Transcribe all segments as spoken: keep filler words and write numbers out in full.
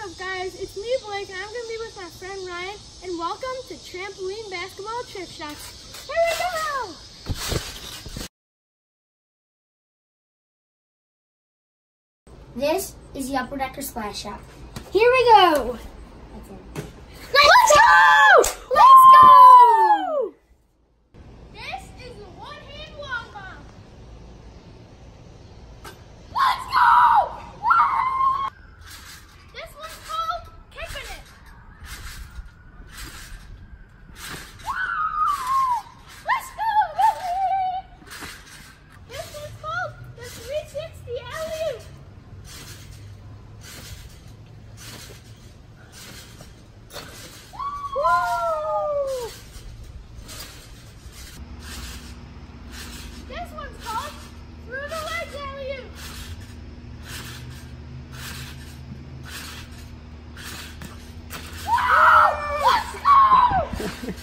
up, guys? It's me, Blake, and I'm going to be with my friend Ryan, and welcome to Trampoline Basketball Trick Shots. Here we go! This is the Upper Decker Splash Shot. Here we go! That's it. Let's go! Let's go! This is the one-hand wall bomb. Let's go! This one's called kicking it. Let's go! This one's called the three sixty alley-oop. Woo! This one's called through the legs alley-oop. Woo! Let's go!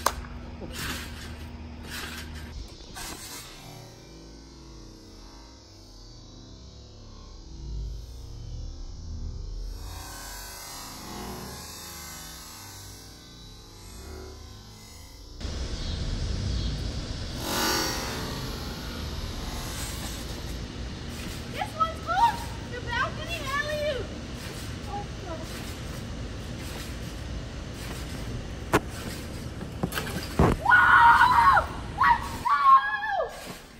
This one's called the balcony alley-oop. Whoa! Let's go!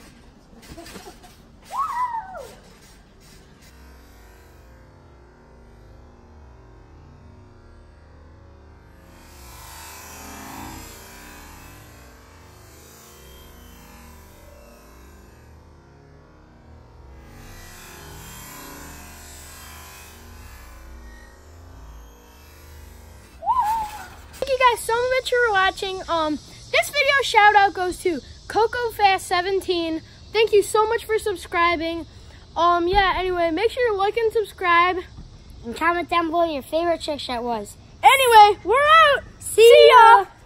Woo! Thank you guys so much for watching. Um, this video shout out goes to Coco Fast seventeen. Thank you so much for subscribing. Um, yeah. Anyway, make sure you like and subscribe. And comment down below your favorite trick shot was. Anyway, we're out. See ya.